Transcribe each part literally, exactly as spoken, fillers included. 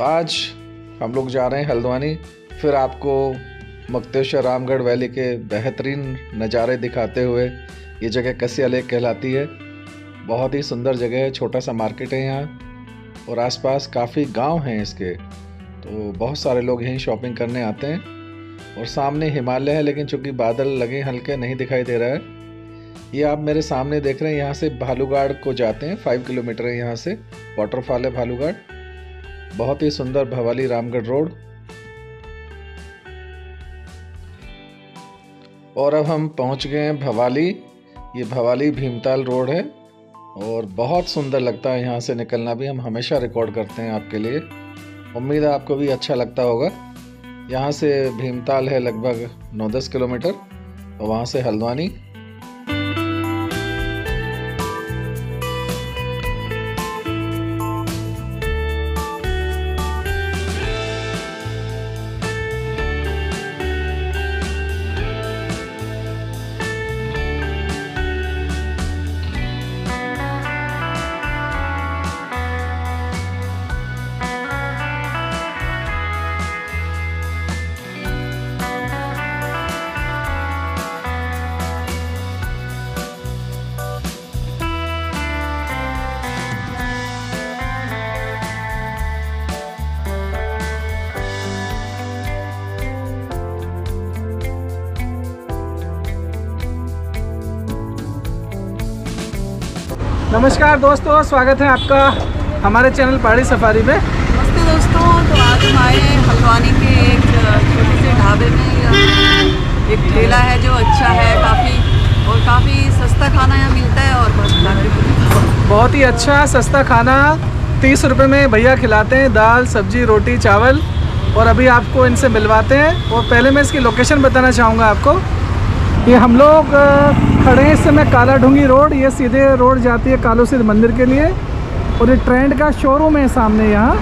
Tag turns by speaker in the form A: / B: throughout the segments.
A: आज हम लोग जा रहे हैं हल्द्वानी, फिर आपको मुक्तेश्वर रामगढ़ वैली के बेहतरीन नज़ारे दिखाते हुए। ये जगह कसिया लेक कहलाती है। बहुत ही सुंदर जगह है, छोटा सा मार्केट है यहाँ और आसपास काफ़ी गांव हैं इसके, तो बहुत सारे लोग यहीं शॉपिंग करने आते हैं। और सामने हिमालय है, लेकिन चूंकि बादल लगे हल्के नहीं दिखाई दे रहा है। ये आप मेरे सामने देख रहे हैं, यहाँ से भालूगाड़ को जाते हैं, फाइव किलोमीटर है यहाँ से, वाटरफॉल है भालूगाड़। बहुत ही सुंदर भवाली रामगढ़ रोड। और अब हम पहुँच गए हैं भवाली। ये भवाली भीमताल रोड है और बहुत सुंदर लगता है यहाँ से निकलना भी। हम हमेशा रिकॉर्ड करते हैं आपके लिए, उम्मीद है आपको भी अच्छा लगता होगा। यहाँ से भीमताल है लगभग नौ दस किलोमीटर और वहाँ से हल्द्वानी।
B: नमस्कार दोस्तों, स्वागत है आपका हमारे चैनल पहाड़ी सफारी में।
C: नमस्ते दोस्तों, तो आज हम आए हैं हल्द्वानी के एक छोटे से ढाबे में। एक ठेला है जो अच्छा है काफ़ी, और काफ़ी सस्ता खाना यहाँ मिलता है और बहुत
B: बहुत ही अच्छा सस्ता खाना तीस रुपये में भैया खिलाते हैं, दाल सब्जी रोटी चावल। और अभी आपको इनसे मिलवाते हैं। और पहले मैं इसकी लोकेशन बताना चाहूँगा आपको। ये हम लोग खड़े हैं इस समय काला ढूंगी रोड। ये सीधे रोड जाती है कालू सिद्ध मंदिर के लिए, और ये ट्रेंड का शोरूम है सामने। यहाँ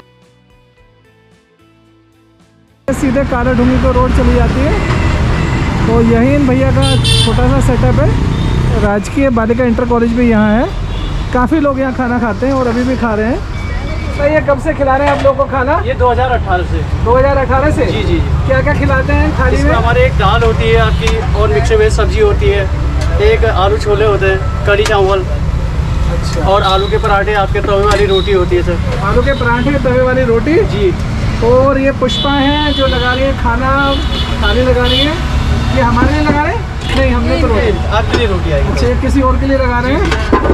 B: सीधे काला ढूंगी को रोड चली जाती है। तो यही इन भैया का छोटा सा सेटअप है। राजकीय बालिका इंटर कॉलेज भी यहाँ है। काफ़ी लोग यहाँ खाना खाते हैं और अभी भी खा रहे हैं। तो ये कब से खिला रहे हैं आप लोगों को खाना?
D: ये दो हज़ार अठारह से।
B: दो हज़ार अठारह से?
D: जी जी।
B: क्या क्या खिलाते हैं थाली में?
D: हमारे एक दाल होती है आपकी, और मिक्स वेज सब्जी होती है, एक आलू छोले होते हैं, कढ़ी चावल। अच्छा। और आलू के पराठे, आपके तवे वाली रोटी होती है सर।
B: आलू के पराठे तवे वाली रोटी
D: जी।
B: और ये पुष्पा हैं जो लगा रही है खाना, थाली लगा रही है। ये हमारे लिए लगा रहे हैं? नहीं, हमने तो रोटी।
D: आपके लिए रोटी आएगी।
B: अच्छा, किसी और के लिए लगा रहे हैं।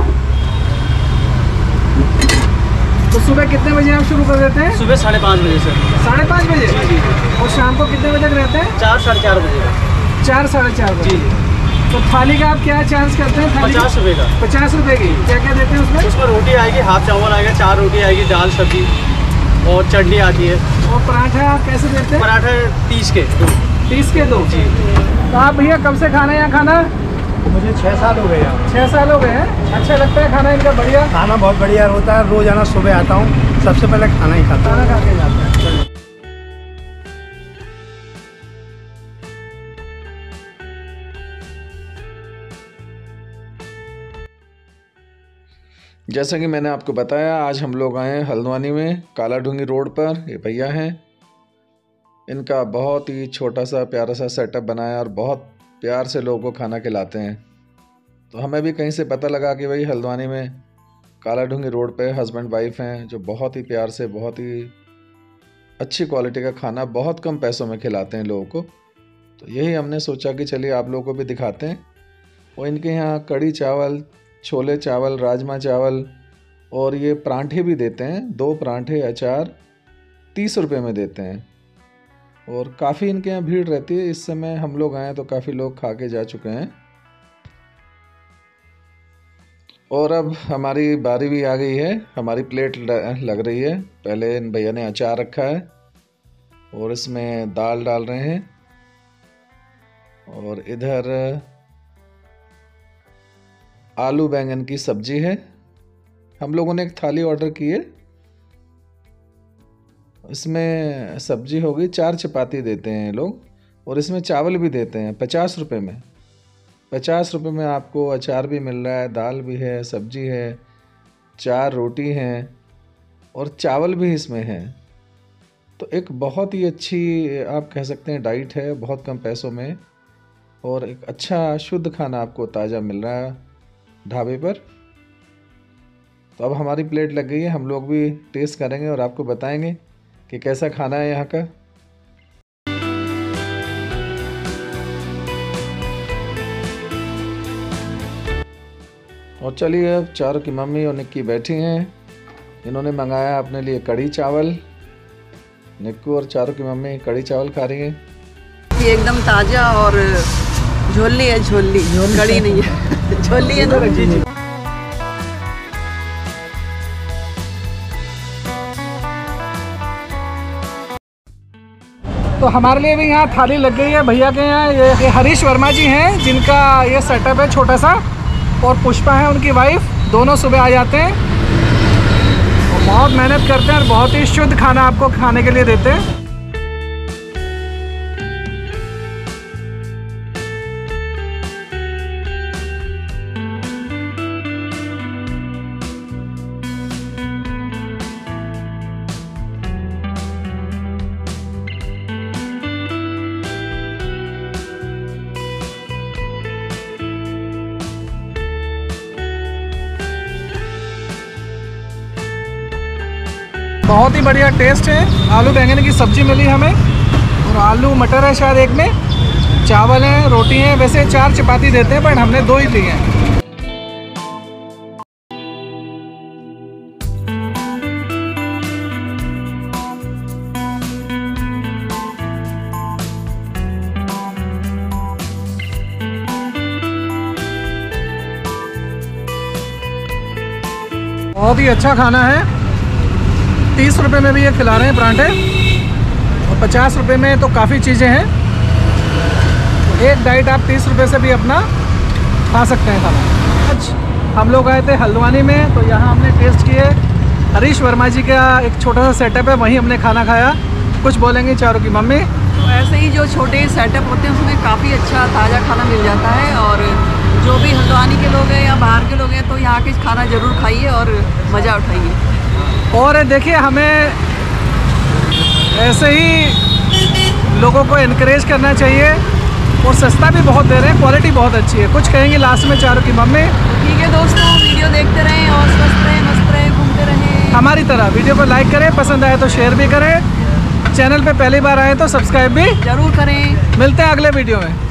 B: तो सुबह कितने बजे आप शुरू कर देते हैं?
D: सुबह साढ़े पाँच बजे सर।
B: साढ़े पाँच बजे?
D: जी जी।
B: और शाम को कितने बजे तक रहते हैं?
D: चार साढ़े चार बजे।
B: चार साढ़े चार बजे।
D: जी जी।
B: तो थाली का आप क्या चार्ज करते हैं?
D: पचास रुपये का।
B: पचास रुपये की क्या क्या देते हैं उसमें?
D: उसमें रोटी आएगी, हाफ चावल आएगा, चार रोटी आएगी, दाल सब्जी और चटनी आती है।
B: और पराठा आप कैसे देते हैं?
D: पराठे तीस के दो।
B: तीस के दो?
D: जी।
B: तो आप भैया कब से खाना है यहाँ खाना?
E: मुझे छः साल हो गए यहाँ।
B: छः साल हो गए हैं। अच्छा लगता है खाना इनका? बढ़िया
E: खाना बहुत बढ़िया होता है। रोजाना सुबह आता हूँ, सबसे पहले खाना ही खाता
B: खाना खा के जाते हैं।
A: जैसा कि मैंने आपको बताया, आज हम लोग आए हैं हल्द्वानी में काला ढूंगी रोड पर। ये भैया हैं, इनका बहुत ही छोटा सा प्यारा सा सेटअप बनाया और बहुत प्यार से लोगों को खाना खिलाते हैं। तो हमें भी कहीं से पता लगा कि भाई हल्द्वानी में काला ढूंगी रोड पे हस्बैंड वाइफ हैं जो बहुत ही प्यार से, बहुत ही अच्छी क्वालिटी का खाना बहुत कम पैसों में खिलाते हैं लोगों को। तो यही हमने सोचा कि चलिए आप लोगों को भी दिखाते हैं। और इनके यहाँ कढ़ी चावल, छोले चावल, राजमा चावल और ये परांठे भी देते हैं। दो परांठे अचार तीस रुपये में देते हैं। और काफ़ी इनके यहाँ भीड़ रहती है। इस समय हम लोग आए तो काफ़ी लोग खा के जा चुके हैं। और अब हमारी बारी भी आ गई है, हमारी प्लेट लग रही है। पहले इन भैया ने अचार रखा है और इसमें दाल डाल रहे हैं। और इधर आलू बैंगन की सब्जी है। हम लोगों ने एक थाली ऑर्डर की है, इसमें सब्जी होगी, चार चपाती देते हैं लोग और इसमें चावल भी देते हैं पचास रुपये में। पचास रुपये में आपको अचार भी मिल रहा है, दाल भी है, सब्जी है, चार रोटी हैं और चावल भी इसमें हैं। तो एक बहुत ही अच्छी आप कह सकते हैं डाइट है, बहुत कम पैसों में, और एक अच्छा शुद्ध खाना आपको ताज़ा मिल रहा है ढाबे पर। तो अब हमारी प्लेट लग गई है, हम लोग भी टेस्ट करेंगे और आपको बताएंगे कि कैसा खाना है यहाँ का। और चलिए, अब चारों की मम्मी और निक्की बैठी हैं। इन्होंने मंगाया अपने लिए कढ़ी चावल। निक्कू और चारों की मम्मी कढ़ी चावल खा रही हैं।
C: ये एकदम ताज़ा और झोली है, झोली कड़ी नहीं है, झोली है ना।
B: तो हमारे लिए भी यहाँ थाली लग गई है भैया के यहाँ। ये, ये हरीश वर्मा जी हैं जिनका ये सेटअप है छोटा सा, और पुष्पा है उनकी वाइफ। दोनों सुबह आ जाते हैं और बहुत मेहनत करते हैं और बहुत ही शुद्ध खाना आपको खाने के लिए देते हैं। बहुत ही बढ़िया टेस्ट है। आलू बैंगन की सब्जी मिली हमें, और आलू मटर है शायद एक में, चावल है, रोटी है। वैसे चार चपाती देते हैं पर हमने दो ही ली हैं। बहुत ही अच्छा खाना है। तीस रुपए में भी ये खिला रहे हैं परांठे, और पचास रुपए में तो काफ़ी चीज़ें हैं। एक डाइट आप तीस रुपए से भी अपना खा सकते हैं खाना। आज हम लोग आए थे हल्द्वानी में, तो यहाँ हमने टेस्ट किए। हरीश वर्मा जी का एक छोटा सा सेटअप है, वहीं हमने खाना खाया। कुछ बोलेंगे चारों की मम्मी।
C: तो ऐसे ही जो छोटे सेटअप होते हैं उसमें काफ़ी अच्छा ताज़ा खाना मिल जाता है, और जो भी हल्द्वानी के लोग हैं या बाहर के लोग हैं तो यहाँ के खाना ज़रूर खाइए और मज़ा उठाइए।
B: और देखिए, हमें ऐसे ही लोगों को इनकरेज करना चाहिए, और सस्ता भी बहुत दे रहे हैं, क्वालिटी बहुत अच्छी है। कुछ कहेंगे लास्ट में चारों की मम्मी?
C: ठीक है दोस्तों, वीडियो देखते रहें और स्वस्थ रहें, मस्त रहें, घूमते रहें।
B: हमारी तरह वीडियो को लाइक करें, पसंद आए तो शेयर भी करें, चैनल पे पहली बार आए तो सब्सक्राइब भी
C: ज़रूर करें।
B: मिलते हैं अगले वीडियो में।